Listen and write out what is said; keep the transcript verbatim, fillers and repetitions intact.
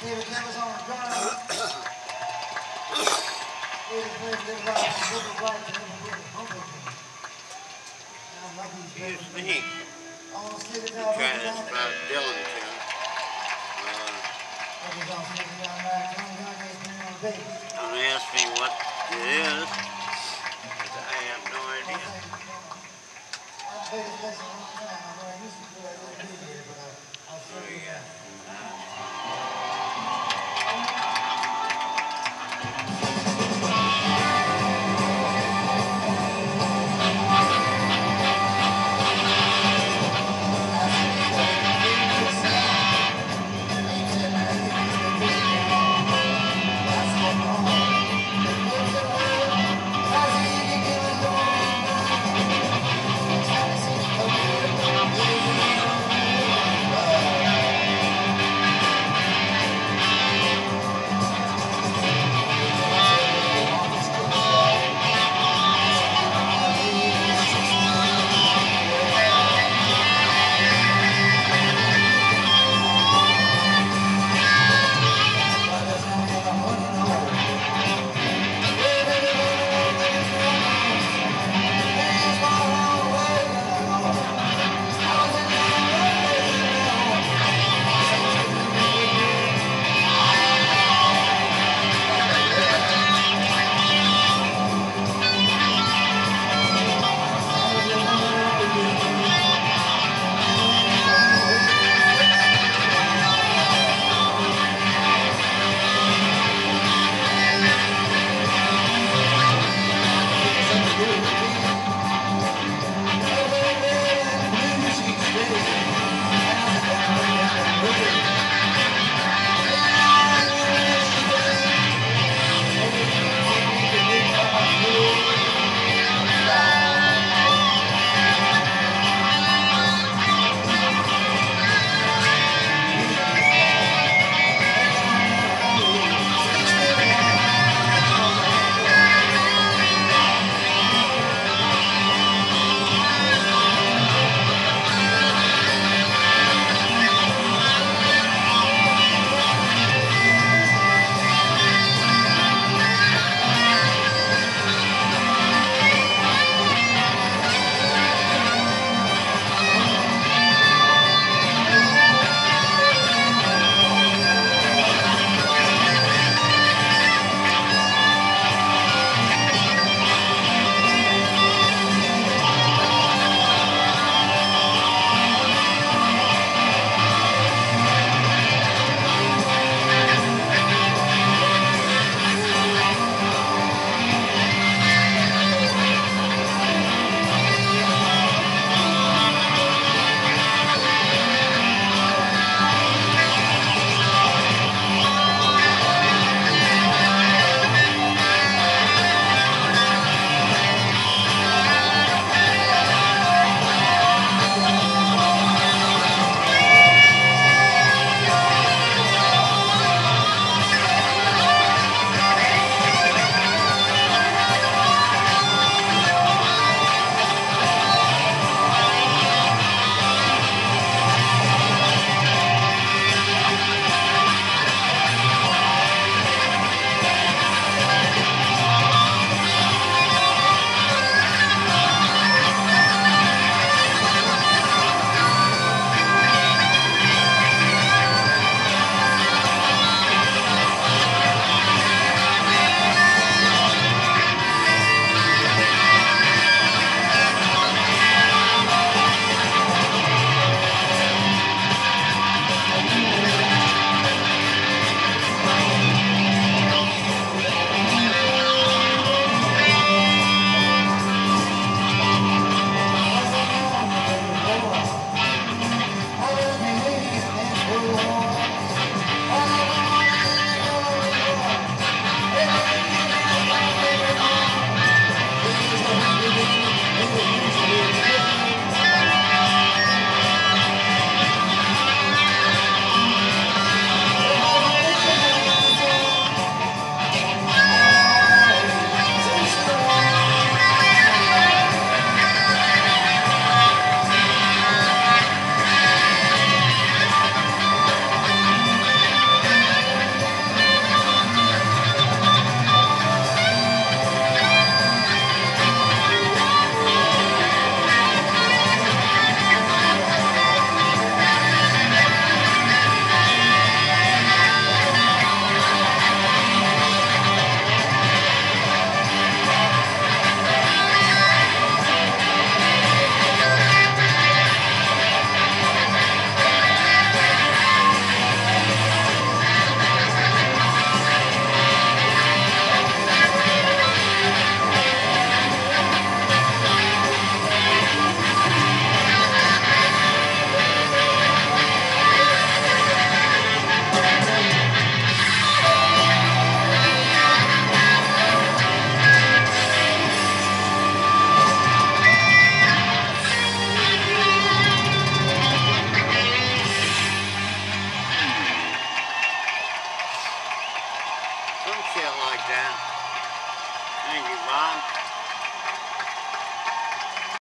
David Campbell's on the drums. David plays little rock, little rock, little little humble. I love these Here's babies. me. All the cities I'm out trying there. this about Dylan tune. Don't ask me what it is, because I have no idea. I've played this place a long time. I know I used to play a little bit here, but I, I'll show you. shit like that. Thank you, Bob.